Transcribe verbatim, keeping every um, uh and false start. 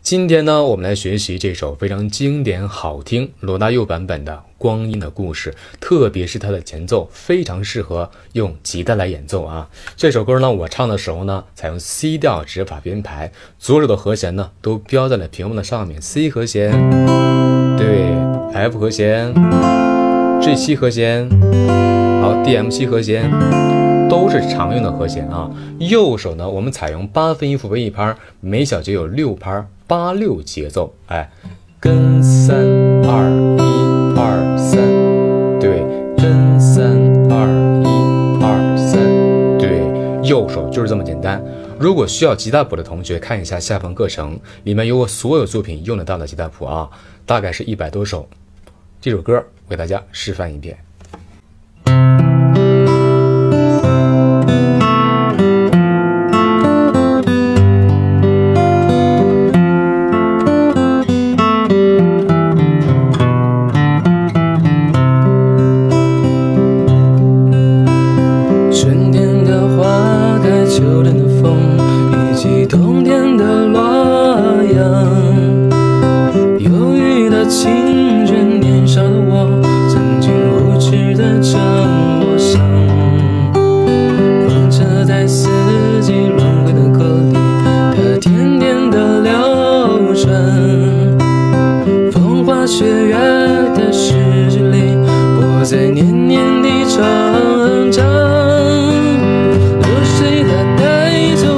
今天呢，我们来学习这首非常经典好听罗大佑版本的《光阴的故事》，特别是它的前奏非常适合用吉他来演奏啊。这首歌呢，我唱的时候呢，采用 C 调指法编排，左手的和弦呢都标在了屏幕的上面 ，C 和弦，对 ，F 和弦 ，G 七和弦，好 ，D M 七和弦。都是常用的和弦啊。右手呢，我们采用八分音符为一拍，每小节有六拍，八六节奏。哎，跟三二一二三，对，跟三二一二三，对，右手就是这么简单。如果需要吉他谱的同学，看一下下方课程，里面有我所有作品用得到的吉他谱啊，大概是一百多首。这首歌我给大家示范一遍。秋天的风，以及冬天的洛阳，忧郁的青春，年少的我，曾经无知的这么想，望着在四季轮回的歌里，它甜甜的流转，风花雪月的诗里，我在年年地成长。流水它带走